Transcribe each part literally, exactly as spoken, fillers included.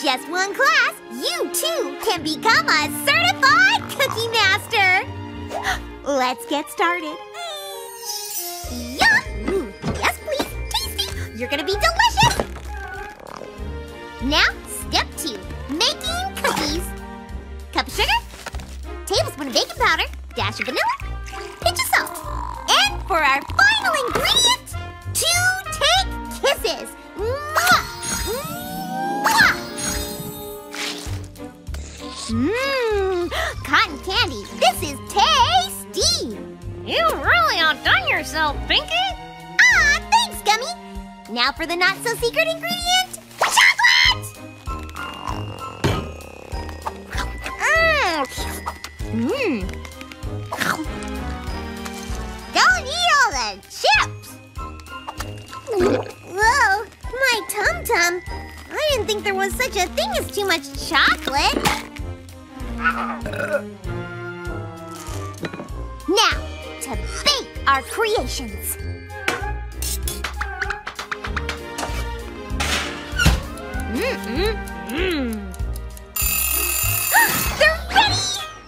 just one class, you too can become a certified cookie master. Let's get started. Yum! Ooh, yes, please. Tasty. You're gonna be delicious. Now, step two, making cookies. Cup of sugar, tablespoon of baking powder, dash of vanilla, pinch of salt. And for our final ingredient, two take kisses. Mwah! Mwah! Mmm, cotton candy, this is tasty. You really outdone yourself, Pinky. Ah, thanks, Gummy. Now for the not-so-secret ingredient, chocolate! Mmm. Don't eat all the chips. Whoa, my tum-tum. I didn't think there was such a thing as too much chocolate. Now, to bake our creations. Mm-mm-mm. They're ready!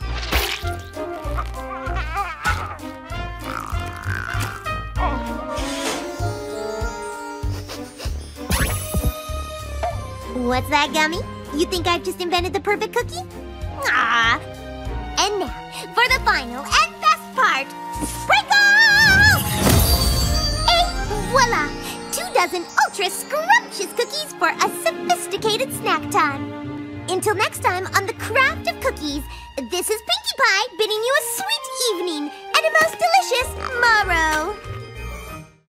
What's that, Gummy? You think I've just invented the perfect cookie? Ah. And now, for the final and best part, sprinkle! Et voila! Two dozen ultra scrumptious cookies for a sophisticated snack time. Until next time on The Craft of Cookies, this is Pinkie Pie bidding you a sweet evening and a most delicious morrow.